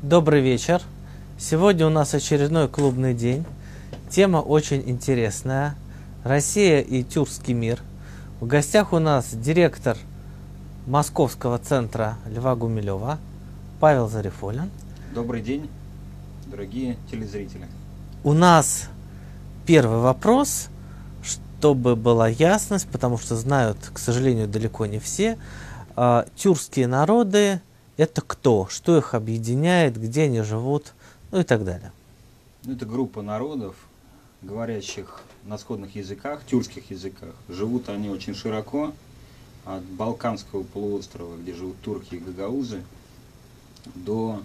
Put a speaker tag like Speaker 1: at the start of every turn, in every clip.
Speaker 1: Добрый вечер. Сегодня у нас очередной клубный день. Тема очень интересная. Россия и тюркский мир. В гостях у нас директор Московского центра Льва Гумилева Павел Зарифуллин.
Speaker 2: Добрый день, дорогие телезрители.
Speaker 1: У нас первый вопрос, чтобы была ясность, потому что знают, к сожалению, далеко не все. Тюркские народы — это кто? Что их объединяет? Где они живут? Ну и так далее.
Speaker 2: Это группа народов, говорящих на сходных языках, тюркских языках. Живут они очень широко, от Балканского полуострова, где живут турки и гагаузы, до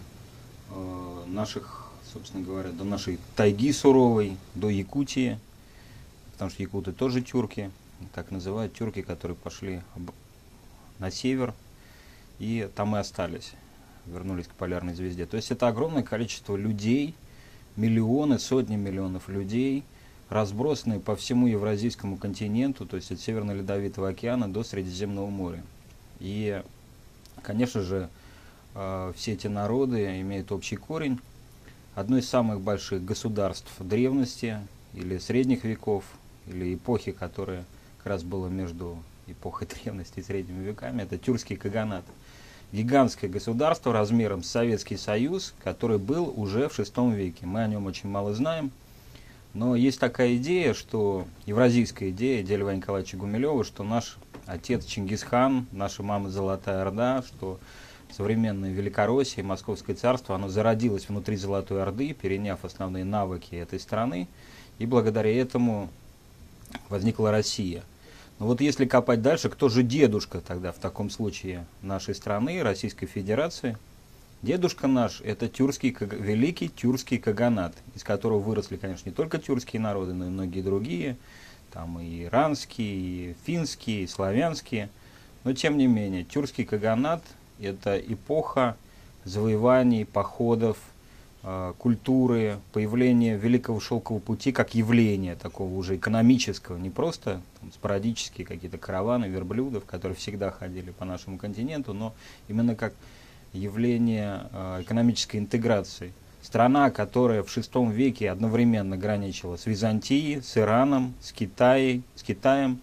Speaker 2: наших, собственно говоря, до нашей тайги суровой, до Якутии, потому что якуты тоже тюрки, так называют тюрки, которые пошли на север и там и остались, вернулись к полярной звезде. То есть это огромное количество людей, миллионы, сотни миллионов людей, разбросанные по всему Евразийскому континенту, то есть от Северного Ледовитого океана до Средиземного моря. И, конечно же, все эти народы имеют общий корень. Одно из самых больших государств древности или средних веков, или эпохи, которая как раз была между эпохой древности и средними веками, это тюркский каганат. Гигантское государство размером с Советский Союз, который был уже в VI веке. Мы о нем очень мало знаем. Но есть такая идея, что евразийская идея Льва Николаевича Гумилева, что наш отец Чингисхан, наша мама Золотая Орда, что современная Великороссия, Московское царство, оно зародилось внутри Золотой Орды, переняв основные навыки этой страны, и благодаря этому возникла Россия. Но вот если копать дальше, кто же дедушка тогда в таком случае нашей страны, Российской Федерации? Дедушка наш — это великий тюркский каганат, из которого выросли, конечно, не только тюркские народы, но и многие другие, там и иранские, и финские, и славянские. Но тем не менее, тюркский каганат — это эпоха завоеваний, походов, культуры, появления Великого Шелкового пути как явления такого уже экономического, не просто там спорадические какие-то караваны верблюдов, которые всегда ходили по нашему континенту, но именно как явление экономической интеграции. Страна, которая в VI веке одновременно граничила с Византией, с Ираном, с Китаем,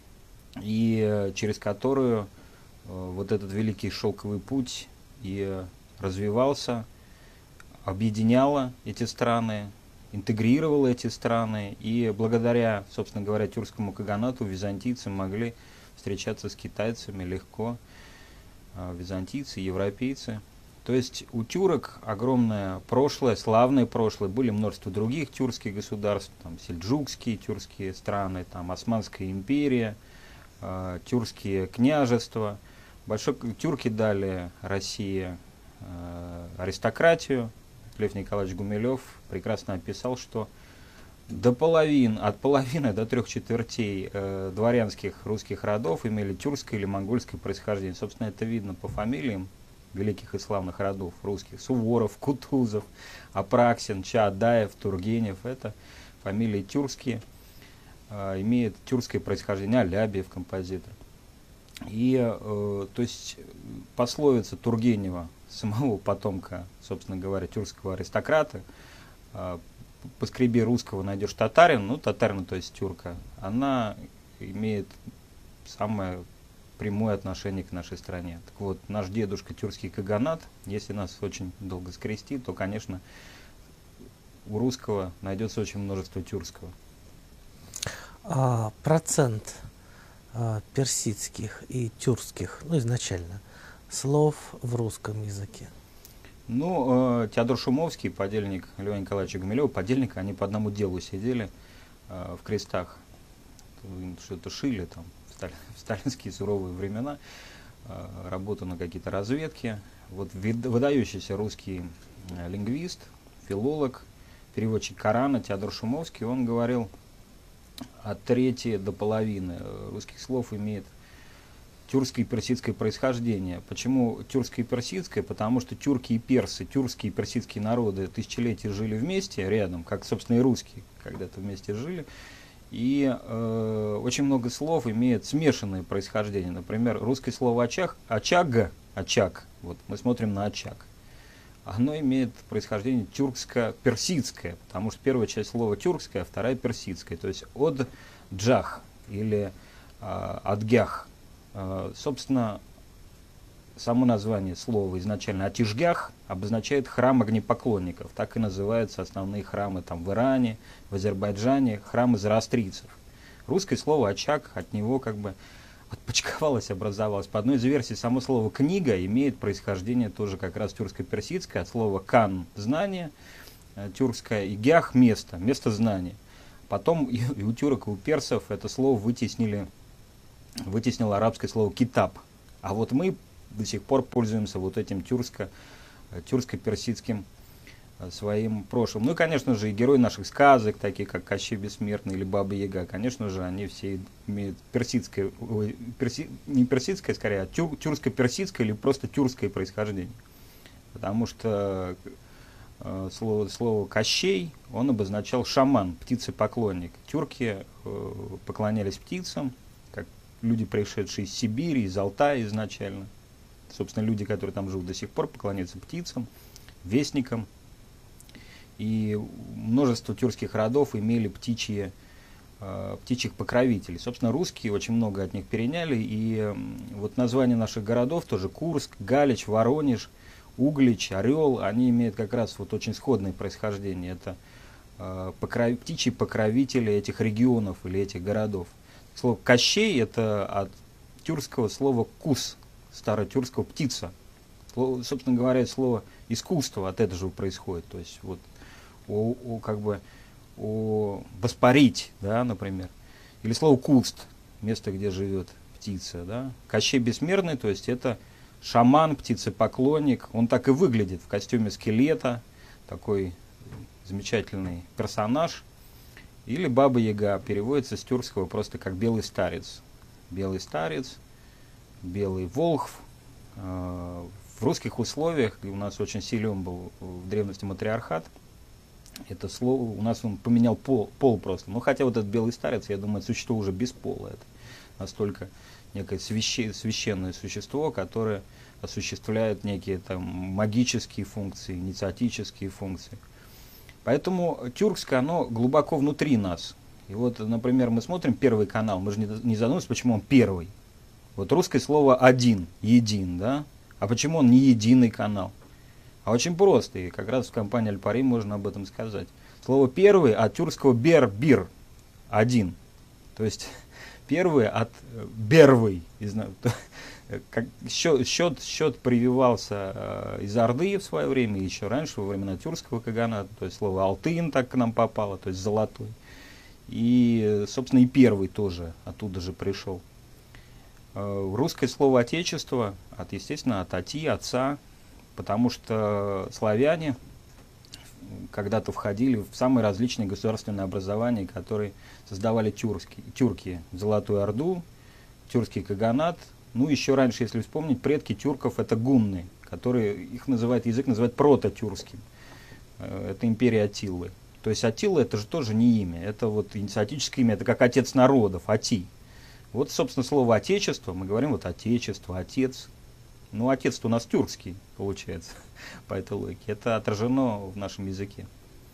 Speaker 2: и через которую вот этот Великий Шелковый путь и развивался, объединяла эти страны, интегрировала эти страны, и благодаря, собственно говоря, тюркскому каганату византийцы могли встречаться с китайцами легко, византийцы, европейцы. То есть у тюрок огромное прошлое, славное прошлое, были множество других тюркских государств, там сельджукские тюркские страны, там Османская империя, тюркские княжества. Тюрки дали России аристократию. Лев Николаевич Гумилев прекрасно описал, что от половины до 3/4 дворянских русских родов имели тюркское или монгольское происхождение. Собственно, это видно по фамилиям великих и славных родов русских. Суворов, Кутузов, Апраксин, Чаадаев, Тургенев. Это фамилии тюркские, имеют тюркское происхождение. Алябьев, композитор. И, то есть, пословица Тургенева, самого потомка, собственно говоря, тюркского аристократа, «Поскреби русского, найдешь татарина», ну, татарина, то есть тюрка, она имеет самое прямое отношение к нашей стране. Так вот, наш дедушка тюркский каганат, если нас очень долго скрестит, то, конечно, у русского найдется очень множество тюркского.
Speaker 1: Процент персидских и тюркских, ну, изначально, слов в русском языке?
Speaker 2: Ну, Теодор Шумовский, подельник Льва Николаевича Гумилева, подельник, они по одному делу сидели в крестах, что-то шили там в сталинские суровые времена, работу на какие-то разведки. Вот выдающийся русский лингвист, филолог, переводчик Корана Теодор Шумовский, он говорил, от трети до половины русских слов имеет тюркское и персидское происхождение. Почему тюркское и персидское? Потому что тюрки и персы, тюркские и персидские народы тысячелетия жили вместе, рядом, как, собственно, и русские когда-то вместе жили. И очень много слов имеет смешанное происхождение. Например, русское слово очаг, вот мы смотрим на очаг. оно имеет происхождение тюркско-персидское, потому что первая часть слова тюркская, а вторая персидская, то есть от джах или адгях. Собственно, само название слова изначально «атишгях» обозначает храм огнепоклонников. Так и называются основные храмы там, в Иране, в Азербайджане, храмы зороастрийцев. Русское слово «очаг» от него как бы отпочковалось, образовалось. По одной из версий, само слово «книга» имеет происхождение тоже как раз тюркско-персидское, от слова «кан» – знание, тюркское, и «гях» – место, место знания. Потом и у тюрок, и у персов это слово вытеснило арабское слово «китаб». А вот мы до сих пор пользуемся вот этим тюркско-персидским своим прошлым. Ну и, конечно же, и герои наших сказок, такие как Кощей Бессмертный или Баба Яга, конечно же, они все имеют персидское, не персидское, скорее, а тюркско-персидское или просто тюркское происхождение. Потому что слово Кощей, он обозначал шаман, птицепоклонник. Тюрки поклонялись птицам, как люди, пришедшие из Сибири, из Алтая изначально. Собственно, люди, которые там живут до сих пор, поклоняются птицам, вестникам. И множество тюркских родов имели птичьих покровителей. Собственно, русские очень много от них переняли. И вот названия наших городов тоже Курск, Галич, Воронеж, Углич, Орел, они имеют как раз вот очень сходное происхождение. Это птичьи покровители этих регионов или этих городов. Слово Кощей это от тюркского слова кус, старотюркского птица. Собственно говоря, слово искусство от этого же происходит. То есть вот воспарить, да, например. Или слово куст, место, где живет птица. Да. Кощей Бессмертный, то есть это шаман, птицепоклонник. Он так и выглядит в костюме скелета, такой замечательный персонаж. Или Баба Яга переводится с тюркского просто как белый старец. Белый старец, белый волхв. В русских условиях, и у нас очень силен был в древности матриархат, это слово, у нас он поменял пол просто. Ну, хотя вот этот белый старец, я думаю, это существо уже без пола. Это настолько некое священное существо, которое осуществляет некие там магические функции, инициатические функции. Поэтому тюркское, оно глубоко внутри нас. И вот, например, мы смотрим Первый канал, мы же не задумываемся, почему он первый. Вот русское слово «один», «един», да? А почему он не единый канал? А очень просто, и как раз в компании Аль-Пари можно об этом сказать. Слово «первый» от тюркского «бер-бир» – «один». То есть первый от «бервый». Счет прививался из Орды в свое время, еще раньше, во времена тюркского каганата. То есть слово «алтын» так к нам попало, то есть «золотой». И, собственно, и первый тоже оттуда же пришел. Русское слово «отечество», естественно, от «оти», «отца», потому что славяне когда-то входили в самые различные государственные образования, которые создавали тюрки, Золотую Орду, тюркский каганат. Ну, еще раньше, если вспомнить, предки тюрков – это гунны, которые, язык называют прототюркским. Это империя Аттилы. То есть Аттила – это же тоже не имя, это вот инициатическое имя, это как отец народов, Ати. Вот, собственно, слово «отечество», мы говорим вот «отечество», «отец». Ну, отец-то у нас тюркский, получается, по этой логике. Это отражено в нашем языке.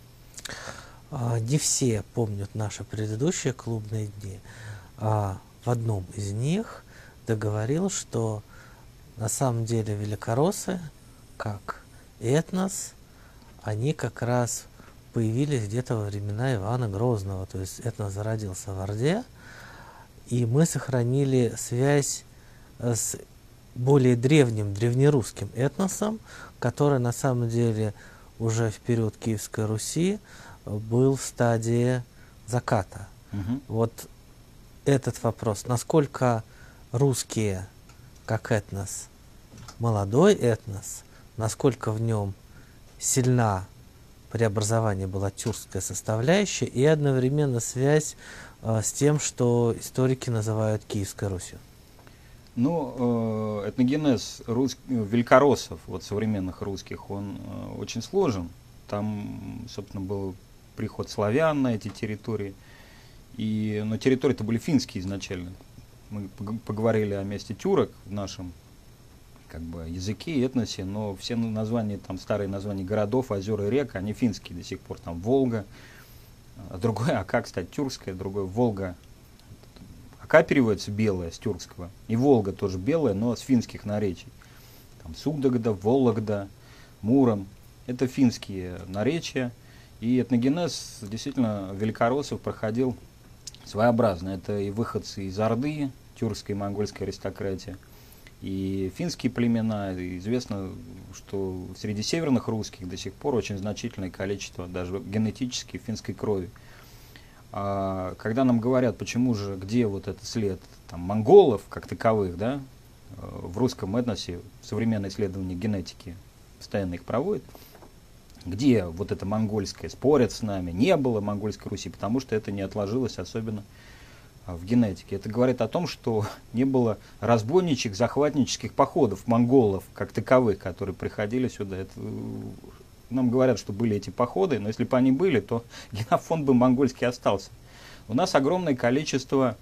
Speaker 1: Не все помнят наши предыдущие клубные дни. В одном из них договорил, что на самом деле великороссы, как этнос, они как раз появились где-то во времена Ивана Грозного. То есть этнос зародился в Орде, и мы сохранили связь с более древнерусским этносом, который на самом деле уже в период Киевской Руси был в стадии заката. Вот этот вопрос, насколько русские как этнос, молодой этнос, насколько в нем сильна преобразование была тюркская составляющая и одновременно связь с тем, что историки называют Киевской Русью.
Speaker 2: Ну, этногенез великороссов, вот современных русских, он очень сложен. Там, собственно, был приход славян на эти территории. Но территории-то были финские изначально. Мы поговорили о месте тюрок в нашем как бы языке и этносе, но все названия, там старые названия городов, озер и рек, они финские до сих пор, там Волга, а другое Ака, кстати, тюркское, другое Волга. Ака переводится белая с тюркского, и Волга тоже белая, но с финских наречий. Там Сугдагда, Вологда, Муром, это финские наречия, и этногенез действительно великороссов проходил своеобразно. Это и выходцы из Орды, тюркской и монгольской аристократии, и финские племена. И известно, что среди северных русских до сих пор очень значительное количество даже генетически финской крови. А когда нам говорят, почему же, где вот этот след там, монголов как таковых, да, в русском этносе, современные исследования генетики постоянно их проводят, где вот это монгольское, спорят с нами, не было монгольской Руси, потому что это не отложилось особенно в генетике. Это говорит о том, что не было разбойничьих, захватнических походов монголов как таковых, которые приходили сюда. Это, нам говорят, что были эти походы, но если бы они были, то генофонд бы монгольский остался. У нас огромное количество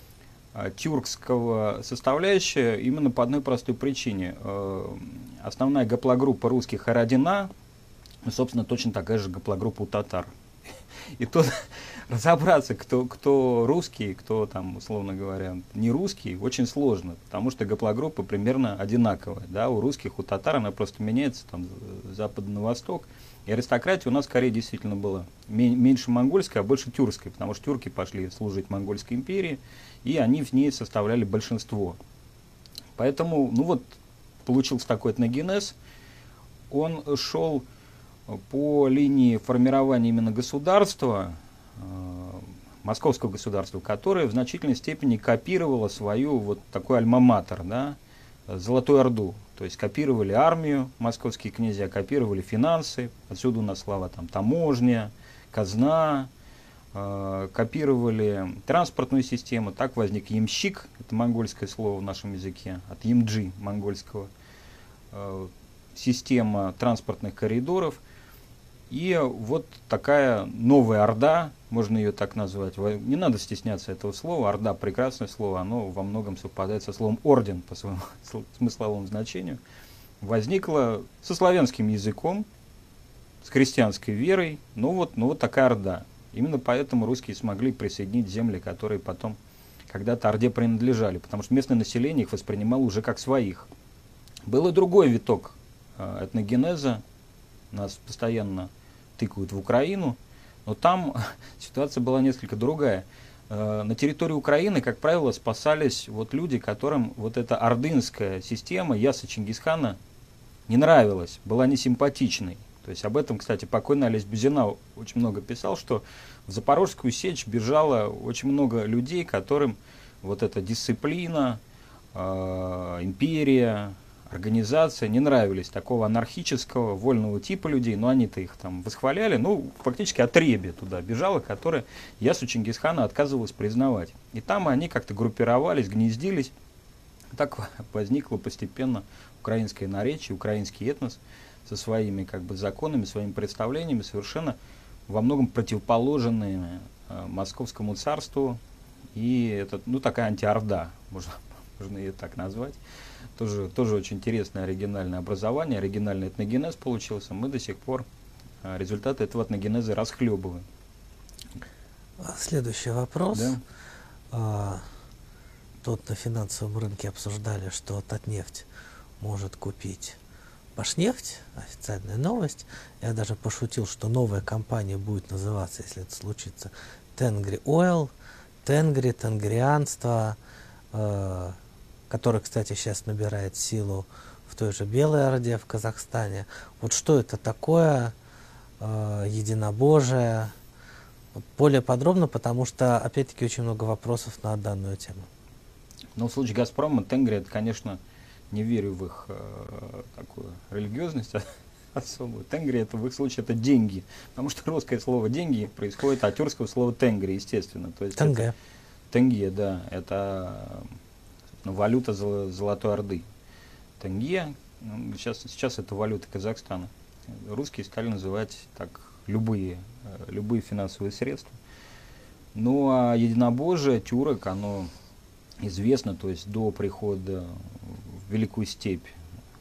Speaker 2: тюркского составляющего именно по одной простой причине. Основная гаплогруппа русских Ородина, собственно, точно такая же гаплогруппа у татар. И тут разобраться, кто русский, кто там, условно говоря, не русский, очень сложно, потому что гаплогруппа примерно одинаковая. Да? У русских, у татар она просто меняется там, с запада на восток. И аристократия у нас скорее действительно была меньше монгольской, а больше тюркской, потому что тюрки пошли служить монгольской империи, и они в ней составляли большинство. Поэтому, ну вот, получился такой этногенез. Он шел по линии формирования именно государства, московского государства, которое в значительной степени копировало свою вот такой альма-матер, да, Золотую Орду. То есть копировали армию, московские князья, копировали финансы, отсюда у нас слова там таможня, казна, копировали транспортную систему. Так возник ямщик, это монгольское слово в нашем языке, от ямджи монгольского, система транспортных коридоров. И вот такая новая Орда, можно ее так назвать, не надо стесняться этого слова, Орда прекрасное слово, оно во многом совпадает со словом орден по своему смысловому значению, возникла со славянским языком, с христианской верой, ну вот такая Орда. Именно поэтому русские смогли присоединить земли, которые потом когда-то Орде принадлежали, потому что местное население их воспринимало уже как своих. Был и другой виток этногенеза, нас постоянно тыкают в Украину, но там ситуация была несколько другая. На территории Украины, как правило, спасались вот люди, которым вот эта ордынская система Яса Чингисхана не нравилась, была несимпатичной. То есть об этом, кстати, покойный Олесь Бузина очень много писал, что в Запорожскую сечь бежало очень много людей, которым вот эта дисциплина, империя, организация не нравились, такого анархического, вольного типа людей, но они-то их там восхваляли, ну, фактически отребье туда бежало, которое Ясу Чингисхана отказывалось признавать. И там они как-то группировались, гнездились. Так возникло постепенно украинское наречие, украинский этнос со своими как бы законами, своими представлениями, совершенно во многом противоположные Московскому царству. И это, ну, такая антиорда, можно ее так назвать. Тоже очень интересное оригинальное образование, оригинальный этногенез получился. Мы до сих пор результаты этого этногенеза расхлебываем.
Speaker 1: Следующий вопрос.
Speaker 2: Да.
Speaker 1: Тут на финансовом рынке обсуждали, что Татнефть может купить Башнефть, официальная новость. Я даже пошутил, что новая компания будет называться, если это случится, Тенгри Ойл, Тенгри, тенгрианство, который, кстати, сейчас набирает силу в той же Белой Орде в Казахстане. Вот что это такое, единобожие? Более подробно, потому что, опять-таки, очень много вопросов на данную тему.
Speaker 2: Ну, в случае Газпрома, Тенгри, это, конечно, не верю в их такую религиозность особую. Тенгри, это в их случае, это деньги. Потому что русское слово «деньги» происходит от тюркского слова «тенгри», естественно. То есть
Speaker 1: Тенге.
Speaker 2: Тенге, да, это валюта Золотой Орды. Тенге, сейчас это валюта Казахстана. Русские стали называть так любые финансовые средства. Ну а единобожие тюрок, оно известно, то есть до прихода в Великую Степь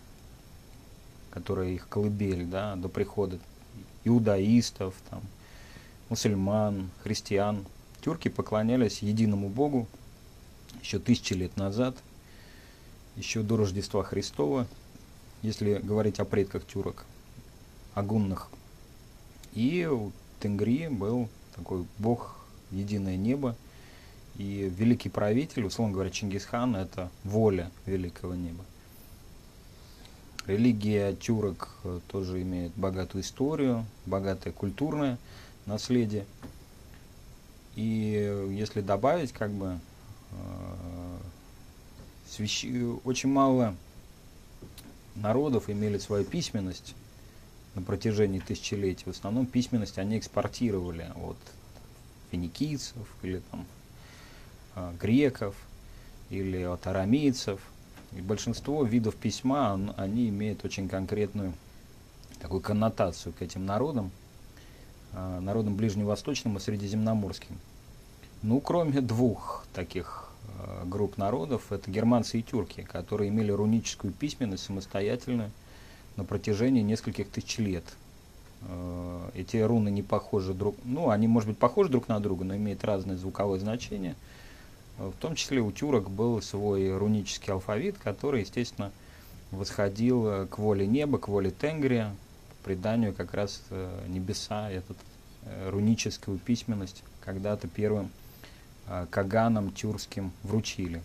Speaker 2: которая их колыбель, да, до прихода иудаистов, там, мусульман, христиан. Тюрки поклонялись единому Богу еще 1000 лет назад, еще до Рождества Христова, если говорить о предках тюрок, о гуннах. И у Тенгри был такой бог единое небо, и великий правитель, условно говоря, Чингисхан, это воля великого неба. Религия тюрок тоже имеет богатую историю, богатое культурное наследие. И если добавить, как бы, очень мало народов имели свою письменность на протяжении тысячелетий. В основном письменность они экспортировали от финикийцев или там греков или от арамейцев. И большинство видов письма, они имеют очень конкретную такую коннотацию к этим народам, народам ближневосточным и средиземноморским. Ну, кроме двух таких групп народов, это германцы и тюрки, которые имели руническую письменность самостоятельную на протяжении нескольких тысяч лет. Эти руны не похожи они, может быть, похожи друг на друга, но имеют разное звуковое значение. В том числе у тюрок был свой рунический алфавит, который, естественно, восходил к воле неба, к воле Тенгри, по преданию как раз небеса, руническую письменность когда-то первым каганам тюркским вручили.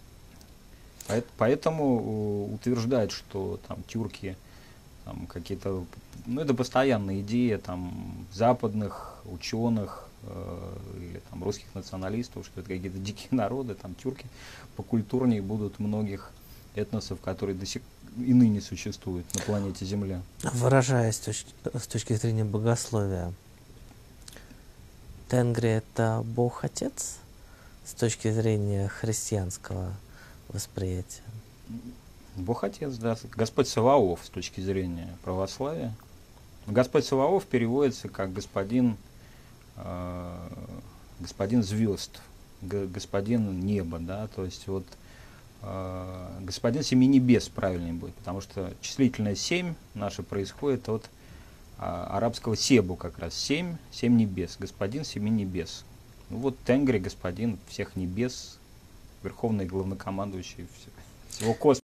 Speaker 2: Поэтому утверждать, что там тюрки там какие-то, это постоянная идея там западных ученых или там русских националистов, что это какие-то дикие народы, там тюрки покультурнее будут многих этносов, которые и ныне существуют на планете Земля.
Speaker 1: Выражаясь с точки зрения богословия, Тенгри — это Бог-Отец с точки зрения христианского восприятия?
Speaker 2: Бог-Отец, да. Господь Саваоф с точки зрения православия. Господь Саваоф переводится как господин звезд, господин неба, да, то есть вот господин семи небес правильнее будет, потому что числительное 7 наше происходит от арабского себу как раз, 7 небес, господин семи небес. Ну вот Тенгри, господин всех небес, верховный главнокомандующий всего космоса.